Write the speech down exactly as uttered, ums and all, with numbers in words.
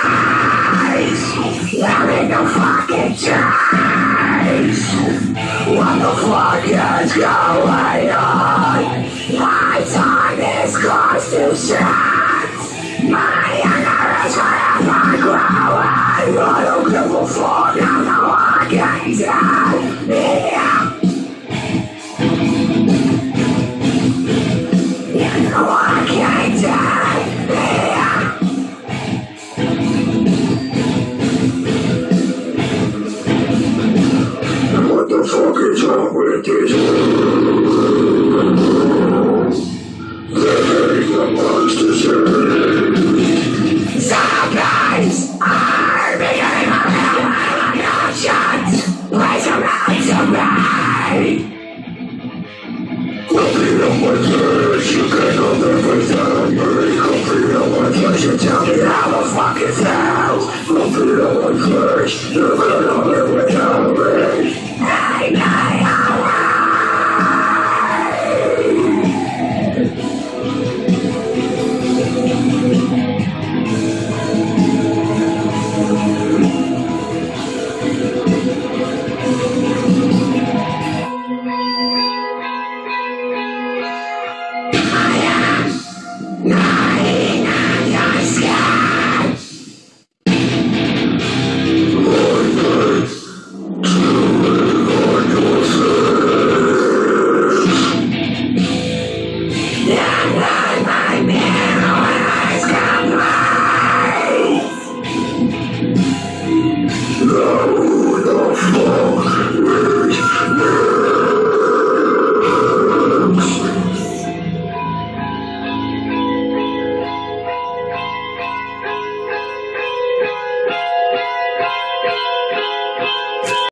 I'm in the fucking chase. What the fuck is going on? My time is close to shut. My anger is forever growing. I don't give a fuck, I'm the walking dead. Yeah. You're the walking dead. Yeah. What the fuck is up with this? There ain't no much to say. Zombies are becoming a hell options. Rise around to me. Complete on my flesh, you cannot never tell me. Complete on my flesh, you tell me how the fuck is hell. Complete on my flesh, you cannot never tell me. Hey, hey, hey. Who the fuck is